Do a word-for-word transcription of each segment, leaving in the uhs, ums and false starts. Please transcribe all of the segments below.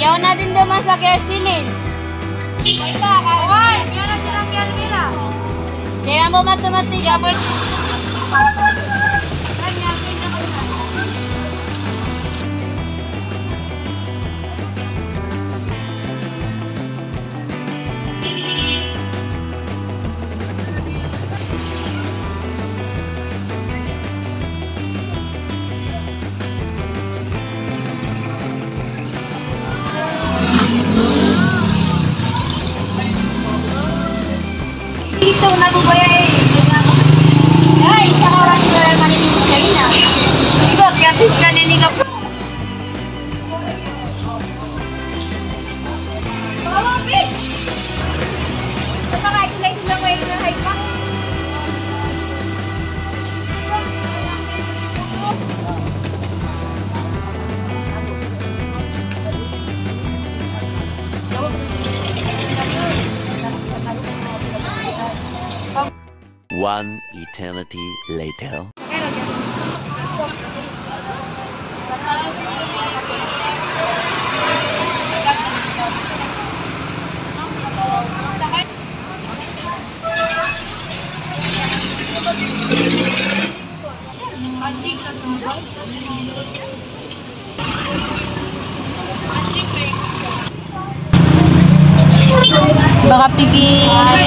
Ayaw na din naman sa kersilin. Ay ba, karoy! Ayaw na silang kaya-kira. Kaya mo matematik, abot. Dito nabubaya eh. Ay, isang oras na lang manilinis kayo na. Ikaw, kaya tis ka niya ni ka. Bawa, Pig! Basta kahit kahit lang kayo na high pa. One eternity later. Baka pigi.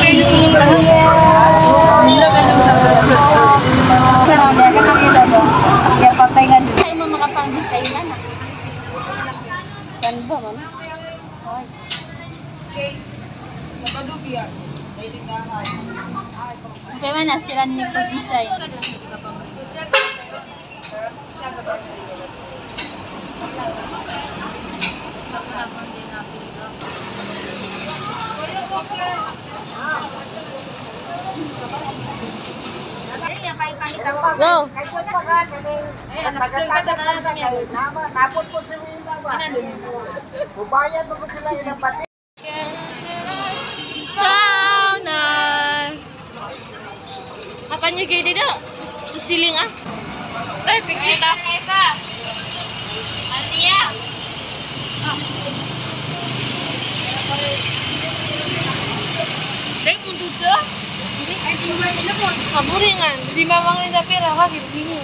Kaya patay ka dito. Ay mo makapang-design na na. Kan ba mo? Hoy. Okay. Napadubiyan. May lingahan. Okay man na sila ni pag-design. Go! Sauna! Apa nyo kayo dito? Susiling ah? Ay, picture na. Antia! Dahil kung dito? Kaburingan. Hindi mamangin sa pera ka, gini.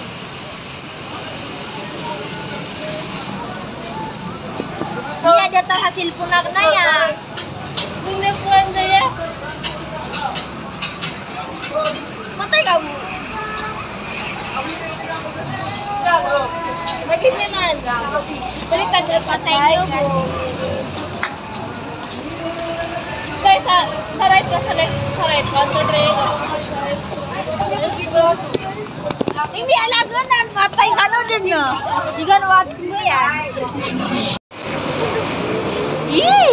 Hindi ada tayo hasil punak na ya. Hindi po anda ya. Matay ka mo. Bagay naman. Baliktad na patay niyo po. Kaya sa, sa right ka, sa left, sa right. One, two, three. Hindi alaganan, matay ka no din no. Sigan watch mo yan. Yee!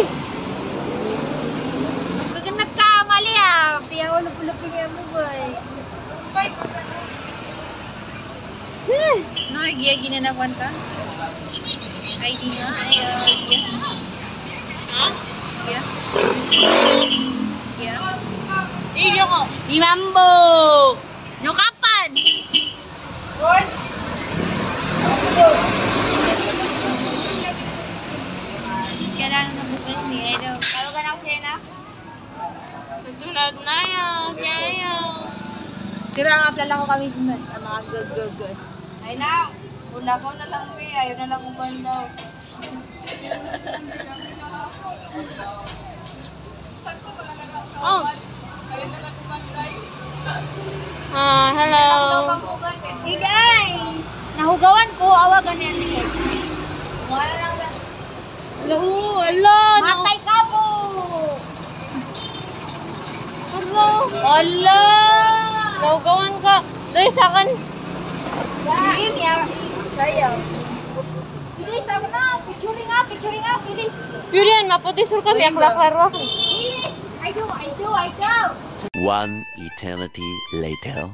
Kaya nagkamali ah. Piyaw na pulapin nga mo boy. No, giya ginanakuan ka? I D nga, ay uh, giya. Ha? Giya. Giya. Iyo ko. Imambo! No kapan? Words? Kailangan na bukal niya. Ito. Kalo ka na ako siya na? Tutulad na yan. Kaya. Pero ang aplala ko kami dun. Ang mga gag-gag-gag. Ay na. Una ko na lang mo eh. Ayaw na lang uban daw. Oh. Ah, hello. Igay. Nahugawan ko, awagan niya ni. Wala lang. Hello, hello. Matay ka po. Hello. Hello. Nahugawan ka. Dahil sa akin. Game ya. Sayaw. Bilis, ako na. Picturing nga, picturing nga. Bilis. Purian, maputi sur kami. Akla klaro ako. Bilis. I do, I do, I do. One eternity later.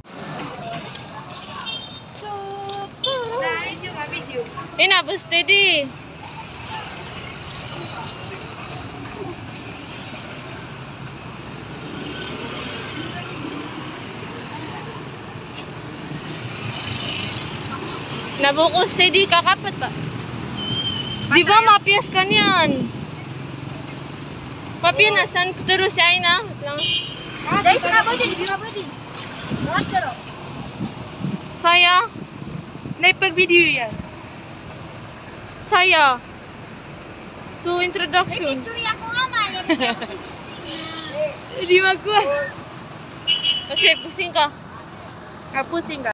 Eh, nabas steady. Nabuko steady, kakapat ba? Di ba mapiyas ka niyan? Papi, nasan terus si Aina? Lang. Dari sini apa di sini apa di? Buat kero. Saya, Naipag-video yan. saya. So, introduction. Picture ako nga ma. Hindi magkuha. Kasi pusing ka. Kapusing ka.